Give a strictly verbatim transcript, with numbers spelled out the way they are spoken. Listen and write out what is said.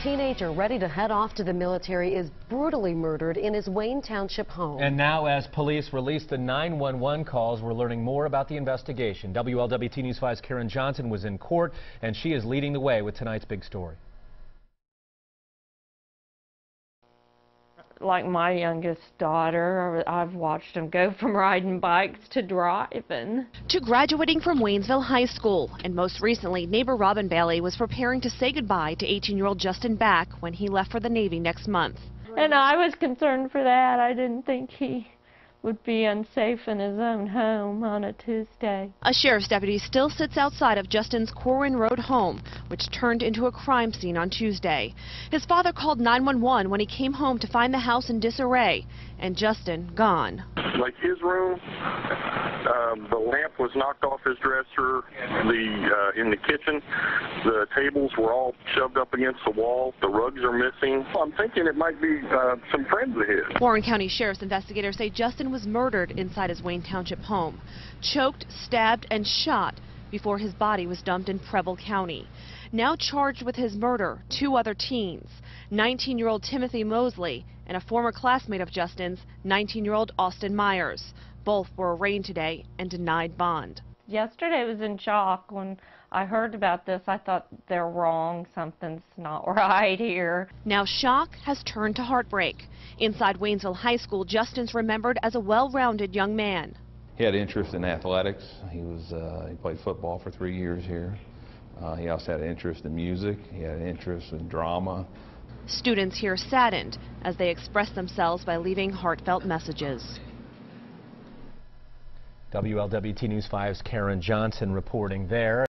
teenager ready to head off to the military is brutally murdered in his Wayne Township home. And now, as police release the nine one one calls, we're learning more about the investigation. W L W T News five's Karen Johnson was in court, and she is leading the way with tonight's big story. Like my youngest daughter, I've watched them go from riding bikes to driving. To graduating from Waynesville High School, and most recently, neighbor Robin Bailey was preparing to say goodbye to eighteen-year-old Justin Back when he left for the Navy next month. And I was concerned for that. I didn't think he would be unsafe in his own home on a Tuesday. A sheriff's deputy still sits outside of Justin's Corwin Road home, which turned into a crime scene on Tuesday. His father called nine one one when he came home to find the house in disarray, and Justin gone. Like his room, um, the lamp was knocked off his dresser. The uh, in the kitchen, the tables were all shoved up against the wall. The rugs are missing. I'm thinking it might be uh, some friends of his. Warren County Sheriff's investigators say Justin was murdered inside his Wayne Township home, choked, stabbed, and shot before his body was dumped in Treble County. Now charged with his murder, two other teens, nineteen-year-old Timothy Mosley and a former classmate of Justin's, nineteen-year-old Austin Myers. Both were arraigned today and denied bond. Yesterday I was in shock when I heard about this. I thought they're wrong. Something's not right here. Now shock has turned to heartbreak. Inside Waynesville High School, Justin's remembered as a well-rounded young man. He had interest in athletics. He was uh, he played football for three years here. Uh, he also had an interest in music. He had an interest in drama. Students here saddened as they express themselves by leaving heartfelt messages. W L W T News five's Karen Johnson reporting there.